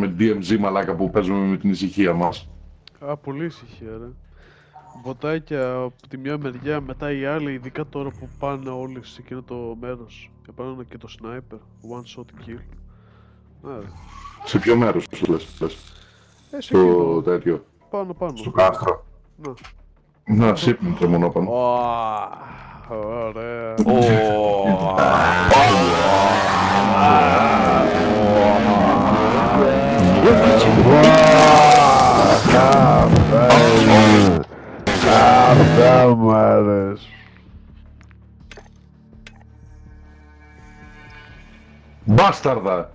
με DMZ μαλάκα που παίζουμε με την ησυχία μας. Α, πολύ ησυχία ρε. Μποτάκια από τη μια μεριά, μετά η άλλη, ειδικά τώρα που πάνε όλοι σε εκείνο το μέρος. Και πάνε και το sniper, one shot kill. Άρα. Σε ποιο μέρος σου λες? Στο τέτοιο. Πάνω. Στο κάστρο. Να. Να, σύπνουν το μονόπανο. Ωραία. Αυτά μου αρέσει. Μπάσταρδα!